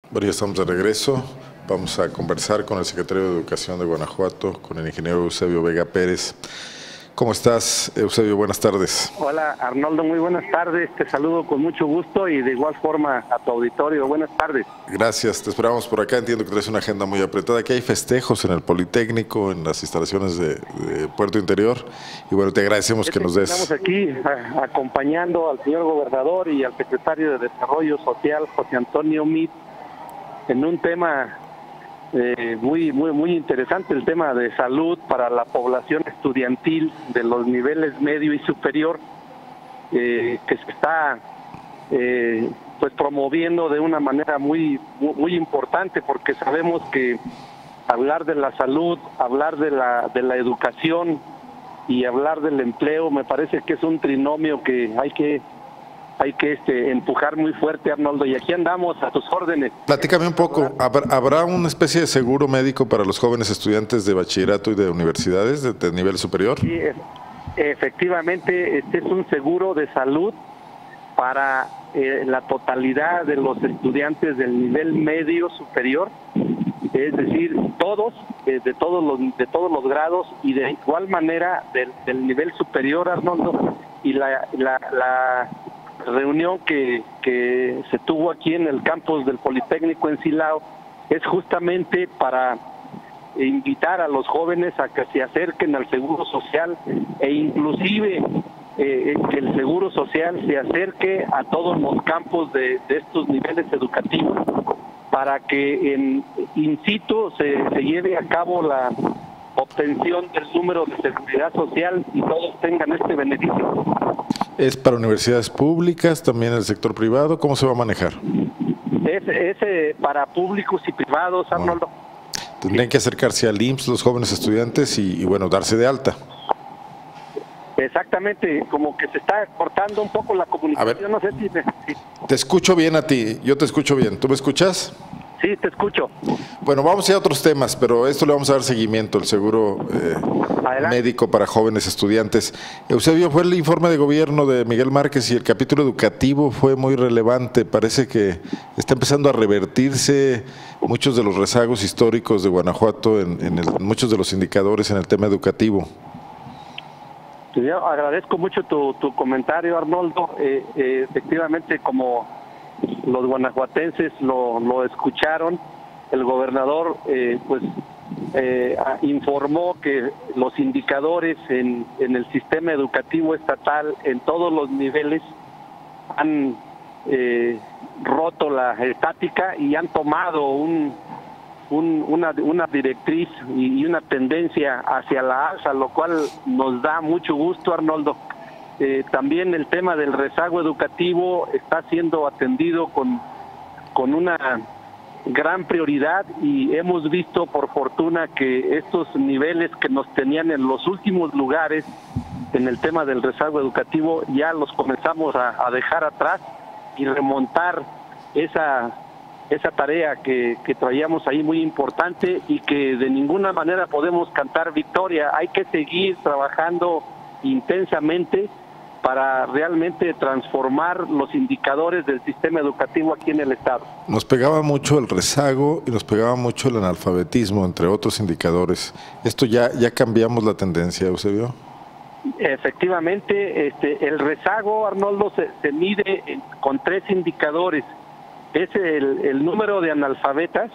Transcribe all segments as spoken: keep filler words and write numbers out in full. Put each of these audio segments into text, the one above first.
Bueno, ya estamos de regreso. Vamos a conversar con el secretario de Educación de Guanajuato, con el ingeniero Eusebio Vega Pérez. ¿Cómo estás, Eusebio? Buenas tardes. Hola, Arnoldo, muy buenas tardes. Te saludo con mucho gusto y de igual forma a tu auditorio. Buenas tardes. Gracias, te esperamos por acá. Entiendo que traes una agenda muy apretada. Aquí hay festejos en el Politécnico, en las instalaciones de, de Puerto Interior. Y bueno, te agradecemos que nos des... Estamos aquí a, acompañando al señor gobernador y al secretario de Desarrollo Social, José Antonio Meade, en un tema eh, muy, muy, muy interesante, el tema de salud para la población estudiantil de los niveles medio y superior, eh, que se está eh, pues promoviendo de una manera muy, muy, muy importante, porque sabemos que hablar de la salud, hablar de la, de la educación y hablar del empleo, me parece que es un trinomio que hay que hay que este, empujar muy fuerte, Arnoldo, y aquí andamos a tus órdenes. Platícame un poco, ¿habrá una especie de seguro médico para los jóvenes estudiantes de bachillerato y de universidades de, de nivel superior? Sí, efectivamente, este es un seguro de salud para eh, la totalidad de los estudiantes del nivel medio superior, es decir, todos, eh, de todos los de todos los grados y de igual manera del, del nivel superior, Arnoldo, y la, la, la reunión que, que se tuvo aquí en el campus del Politécnico en Silao es justamente para invitar a los jóvenes a que se acerquen al Seguro Social e inclusive eh, que el Seguro Social se acerque a todos los campos de, de estos niveles educativos para que en in situ se, se lleve a cabo la obtención del número de seguridad social y todos tengan este beneficio. ¿Es para universidades públicas, también el sector privado? ¿Cómo se va a manejar? Es, es eh, para públicos y privados, Arnoldo. Bueno, tendrían sí. que acercarse al I M S S los jóvenes estudiantes y, y bueno, darse de alta. Exactamente, como que se está cortando un poco la comunicación. A ver, no sé si, si... Te escucho bien a ti, yo te escucho bien. ¿Tú me escuchas? Sí, te escucho. Bueno, vamos a ir a otros temas, pero esto le vamos a dar seguimiento, el seguro eh, médico para jóvenes estudiantes. Eusebio, fue el informe de gobierno de Miguel Márquez y el capítulo educativo fue muy relevante. Parece que está empezando a revertirse muchos de los rezagos históricos de Guanajuato en, en el, muchos de los indicadores en el tema educativo. Yo agradezco mucho tu, tu comentario, Arnoldo. Eh, eh, efectivamente, como los guanajuatenses lo, lo escucharon, el gobernador eh, pues eh, informó que los indicadores en, en el sistema educativo estatal en todos los niveles han eh, roto la estática y han tomado un, un, una, una directriz y, y una tendencia hacia la alza, lo cual nos da mucho gusto, Arnoldo. Eh, también el tema del rezago educativo está siendo atendido con, con una gran prioridad y hemos visto por fortuna que estos niveles que nos tenían en los últimos lugares en el tema del rezago educativo ya los comenzamos a, a dejar atrás y remontar esa, esa tarea que, que traíamos ahí muy importante y que de ninguna manera podemos cantar victoria. Hay que seguir trabajando intensamente para realmente transformar los indicadores del sistema educativo aquí en el estado. Nos pegaba mucho el rezago y nos pegaba mucho el analfabetismo, entre otros indicadores. ¿Esto ya, ya cambiamos la tendencia, Eusebio? Efectivamente, este, el rezago, Arnoldo, se, se mide en, con tres indicadores. Es el, el número de analfabetas,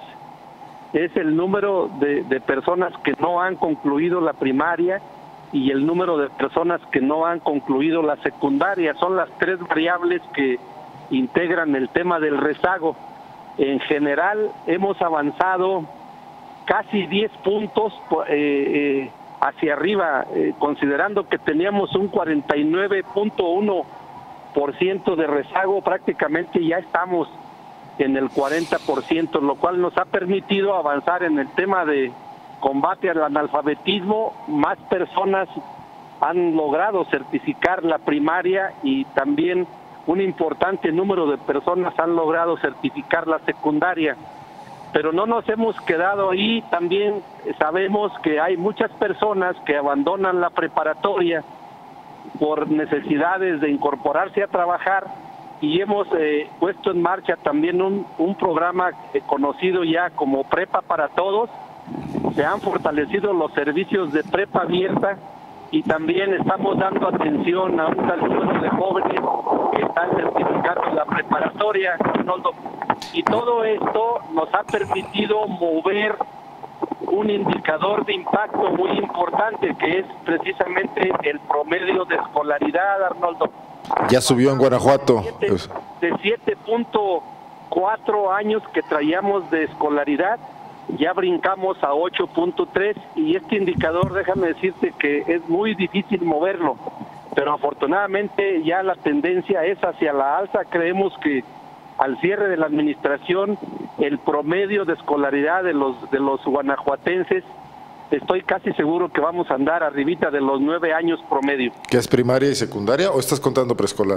es el número de, de personas que no han concluido la primaria y el número de personas que no han concluido la secundaria. Son las tres variables que integran el tema del rezago. En general hemos avanzado casi diez puntos eh, eh, hacia arriba, eh, considerando que teníamos un cuarenta y nueve punto uno por ciento de rezago, prácticamente ya estamos en el cuarenta por ciento, lo cual nos ha permitido avanzar en el tema de combate al analfabetismo. Más personas han logrado certificar la primaria y también un importante número de personas han logrado certificar la secundaria. Pero no nos hemos quedado ahí, también sabemos que hay muchas personas que abandonan la preparatoria por necesidades de incorporarse a trabajar y hemos eh, puesto en marcha también un, un programa eh, conocido ya como Prepa para Todos. Se han fortalecido los servicios de prepa abierta y también estamos dando atención a un tal número de jóvenes que están certificados en la preparatoria, Arnoldo. Y todo esto nos ha permitido mover un indicador de impacto muy importante, que es precisamente el promedio de escolaridad, Arnoldo. Ya subió en Guanajuato. De siete punto cuatro años que traíamos de escolaridad, ya brincamos a ocho punto tres, y este indicador, déjame decirte que es muy difícil moverlo, pero afortunadamente ya la tendencia es hacia la alza. Creemos que al cierre de la administración, el promedio de escolaridad de los de los guanajuatenses, estoy casi seguro que vamos a andar arribita de los nueve años promedio. ¿Qué es primaria y secundaria o estás contando preescolar?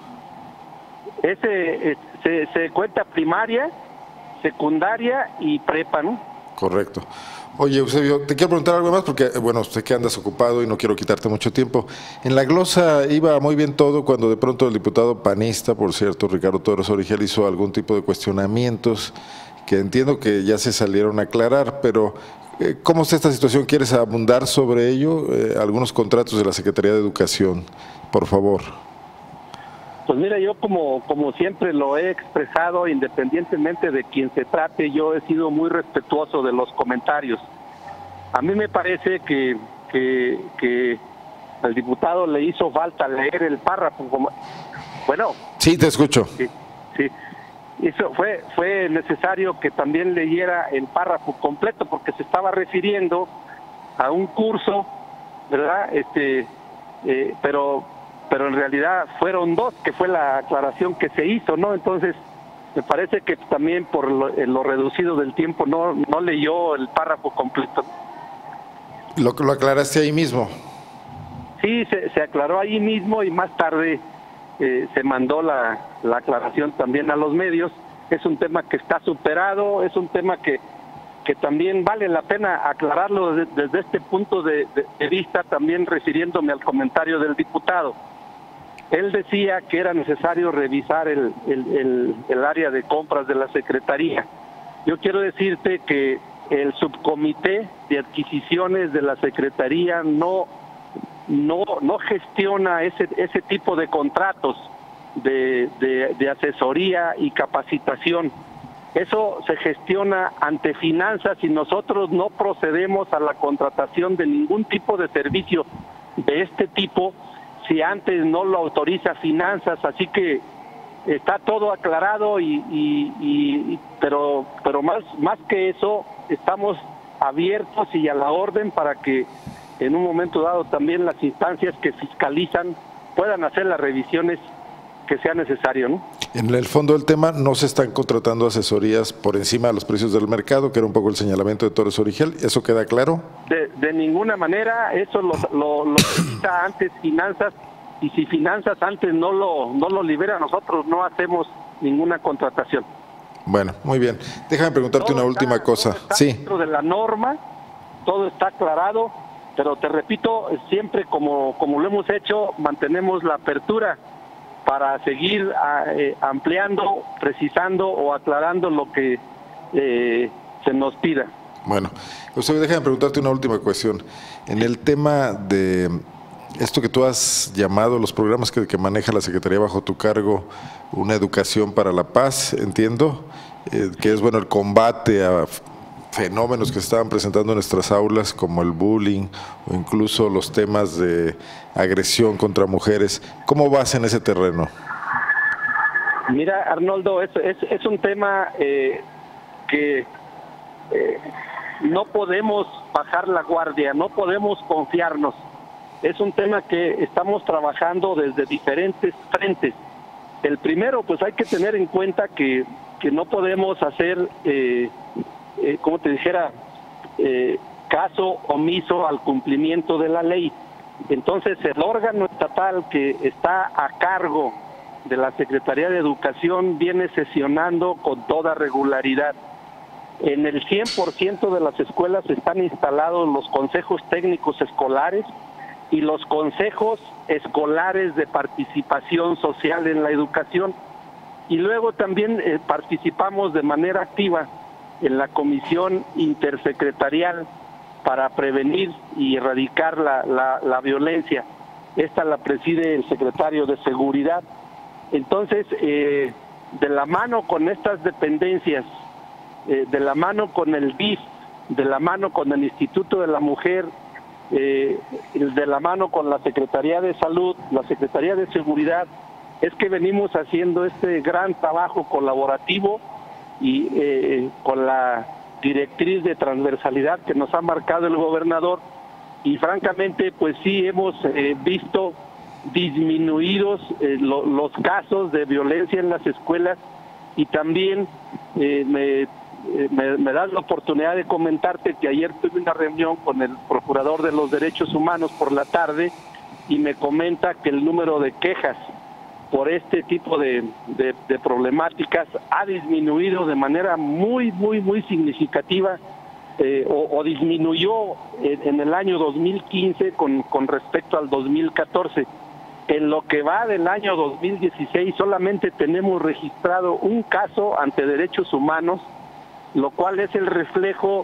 Ese eh, se, se cuenta primaria, secundaria y prepa, ¿no? Correcto. Oye, Eusebio, te quiero preguntar algo más porque, bueno, sé que andas ocupado y no quiero quitarte mucho tiempo. En la glosa iba muy bien todo cuando de pronto el diputado panista, por cierto, Ricardo Torres Origel, hizo algún tipo de cuestionamientos que entiendo que ya se salieron a aclarar, pero eh, ¿cómo está esta situación? ¿Quieres abundar sobre ello? Eh, algunos contratos de la Secretaría de Educación, por favor. Pues mira, yo como, como siempre lo he expresado, independientemente de quien se trate, yo he sido muy respetuoso de los comentarios. A mí me parece que, que, que al diputado le hizo falta leer el párrafo. Como, bueno. Sí, te escucho. Sí, sí. Eso fue, fue necesario que también leyera el párrafo completo porque se estaba refiriendo a un curso, ¿verdad? Este, eh, pero... pero en realidad fueron dos, que fue la aclaración que se hizo, ¿no? Entonces, me parece que también por lo, lo reducido del tiempo no, no leyó el párrafo completo. ¿Lo, lo aclaraste ahí mismo? Sí, se, se aclaró ahí mismo y más tarde eh, se mandó la, la aclaración también a los medios. Es un tema que está superado, es un tema que, que también vale la pena aclararlo desde, desde este punto de, de, de vista, también refiriéndome al comentario del diputado. Él decía que era necesario revisar el, el, el, el área de compras de la Secretaría. Yo quiero decirte que el subcomité de adquisiciones de la Secretaría no, no, no gestiona ese, ese tipo de contratos de, de, de asesoría y capacitación. Eso se gestiona ante finanzas y nosotros no procedemos a la contratación de ningún tipo de servicio de este tipo si antes no lo autoriza finanzas, así que está todo aclarado y, y, y pero pero más más que eso estamos abiertos y a la orden para que en un momento dado también las instancias que fiscalizan puedan hacer las revisiones que sea necesario, ¿no? En el fondo del tema, no se están contratando asesorías por encima de los precios del mercado, que era un poco el señalamiento de Torres Origel. ¿Eso queda claro? De, de ninguna manera. Eso lo, lo, lo necesita antes finanzas, y si finanzas antes no lo, no lo libera, nosotros no hacemos ninguna contratación. Bueno, muy bien. Déjame preguntarte todo una está, última cosa. Todo está sí. Dentro de la norma, todo está aclarado, pero te repito, siempre como, como lo hemos hecho, mantenemos la apertura para seguir eh, ampliando, precisando o aclarando lo que eh, se nos pida. Bueno, Eusebio, déjame preguntarte una última cuestión. En el tema de esto que tú has llamado, los programas que, que maneja la Secretaría bajo tu cargo, una educación para la paz, entiendo, eh, que es bueno el combate a fenómenos que se estaban presentando en nuestras aulas como el bullying o incluso los temas de agresión contra mujeres. ¿Cómo vas en ese terreno? Mira, Arnoldo, es, es, es un tema eh, que eh, no podemos bajar la guardia, no podemos confiarnos. Es un tema que estamos trabajando desde diferentes frentes. El primero, pues hay que tener en cuenta que, que no podemos hacer... Eh, Eh, como te dijera, eh, caso omiso al cumplimiento de la ley. Entonces, el órgano estatal que está a cargo de la Secretaría de Educación viene sesionando con toda regularidad. En el cien por ciento de las escuelas están instalados los consejos técnicos escolares y los consejos escolares de participación social en la educación. Y luego también eh, participamos de manera activa en la comisión intersecretarial para prevenir y erradicar la, la, la violencia. Esta la preside el secretario de Seguridad. Entonces, eh, de la mano con estas dependencias, eh, de la mano con el D I F, de la mano con el Instituto de la Mujer, eh, de la mano con la Secretaría de Salud, la Secretaría de Seguridad, es que venimos haciendo este gran trabajo colaborativo y eh, con la directriz de transversalidad que nos ha marcado el gobernador, y francamente pues sí hemos eh, visto disminuidos eh, lo, los casos de violencia en las escuelas, y también eh, me, eh, me, me das la oportunidad de comentarte que ayer tuve una reunión con el Procurador de los Derechos Humanos por la tarde y me comenta que el número de quejas por este tipo de, de, de problemáticas ha disminuido de manera muy, muy, muy significativa, eh, o, o disminuyó en, en el año dos mil quince con, con respecto al dos mil catorce. En lo que va del año dos mil dieciséis solamente tenemos registrado un caso ante derechos humanos, lo cual es el reflejo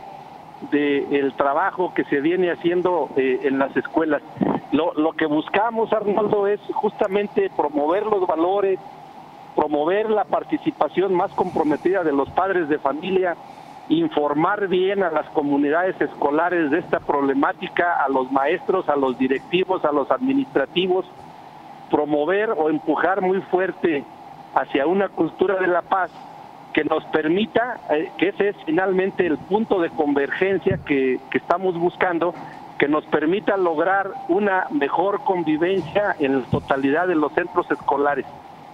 del trabajo que se viene haciendo eh, en las escuelas. Lo, lo que buscamos, Arnoldo, es justamente promover los valores, promover la participación más comprometida de los padres de familia, informar bien a las comunidades escolares de esta problemática, a los maestros, a los directivos, a los administrativos, promover o empujar muy fuerte hacia una cultura de la paz que nos permita, eh, que ese es finalmente el punto de convergencia que, que estamos buscando, que nos permita lograr una mejor convivencia en la totalidad de los centros escolares.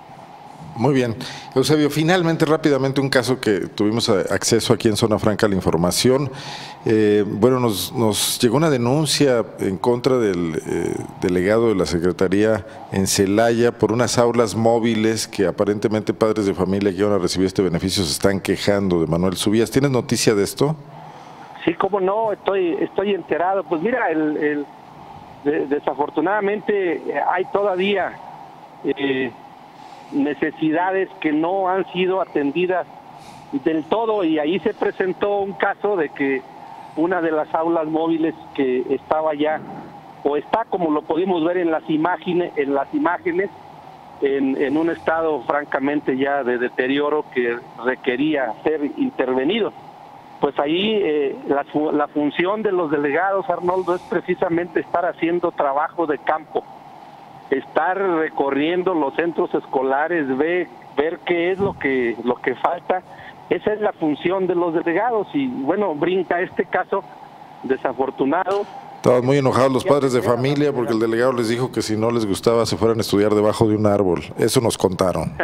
Muy bien. Eusebio, finalmente, rápidamente, un caso que tuvimos acceso aquí en Zona Franca a la información. Eh, bueno, nos, nos llegó una denuncia en contra del eh, delegado de la Secretaría en Celaya por unas aulas móviles que aparentemente padres de familia que iban a recibir este beneficio se están quejando de Manuel Subías. ¿Tienes noticia de esto? Sí, cómo no, estoy estoy enterado. Pues mira, el, el de, desafortunadamente hay todavía eh, necesidades que no han sido atendidas del todo, y ahí se presentó un caso de que una de las aulas móviles que estaba ya, o está como lo pudimos ver en las imágenes, en las imágenes, en, en un estado francamente ya de deterioro que requería ser intervenido. Pues ahí eh, la, la función de los delegados, Arnoldo, es precisamente estar haciendo trabajo de campo, estar recorriendo los centros escolares, ver, ver qué es lo que, lo que falta. Esa es la función de los delegados, y bueno, brinca este caso desafortunado. Estaban muy enojados los padres de familia porque el delegado les dijo que si no les gustaba se fueran a estudiar debajo de un árbol. Eso nos contaron.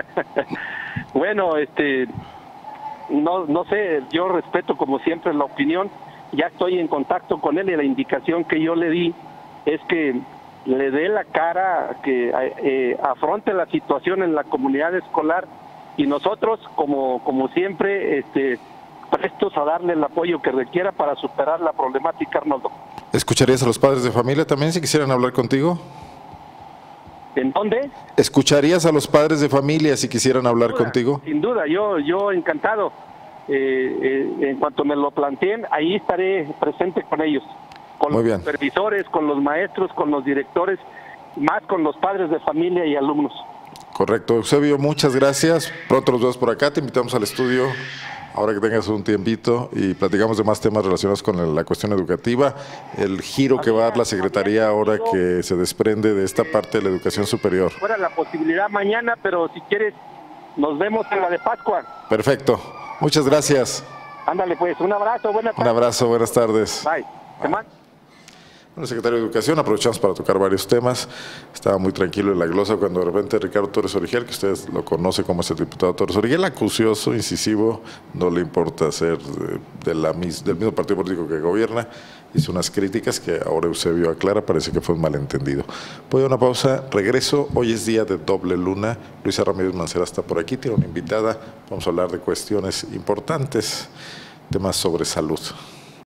Bueno, este... No, no sé, yo respeto como siempre la opinión, ya estoy en contacto con él y la indicación que yo le di es que le dé la cara, que eh, afronte la situación en la comunidad escolar, y nosotros como, como siempre este, prestos a darle el apoyo que requiera para superar la problemática, Arnoldo. ¿Escucharías a los padres de familia también si quisieran hablar contigo? ¿En dónde? ¿Escucharías a los padres de familia si quisieran hablar sin duda, contigo? Sin duda, yo yo encantado. Eh, eh, en cuanto me lo planteen, ahí estaré presente con ellos, con Muy los bien. supervisores, con los maestros, con los directores, más con los padres de familia y alumnos. Correcto. Eusebio, muchas gracias. Pronto nos vemos por acá, te invitamos al estudio ahora que tengas un tiempito y platicamos de más temas relacionados con la cuestión educativa, el giro que va a dar la Secretaría ahora que se desprende de esta parte de la educación superior. Fuera la posibilidad mañana, pero si quieres nos vemos en la de Pascua. Perfecto. Muchas gracias. Ándale pues, un abrazo, buenas tardes. Un abrazo, buenas tardes. Bye. Bye. Bueno, secretario de Educación, aprovechamos para tocar varios temas. Estaba muy tranquilo en la glosa cuando de repente Ricardo Torres Origel, que ustedes lo conocen como es el diputado Torres Origel, acucioso, incisivo, no le importa ser de, de la, del mismo partido político que gobierna, hizo unas críticas que ahora Eusebio aclara, parece que fue un malentendido. Voy a una pausa, regreso, hoy es día de doble luna, Luisa Ramírez Mancera está por aquí, tiene una invitada, vamos a hablar de cuestiones importantes, temas sobre salud.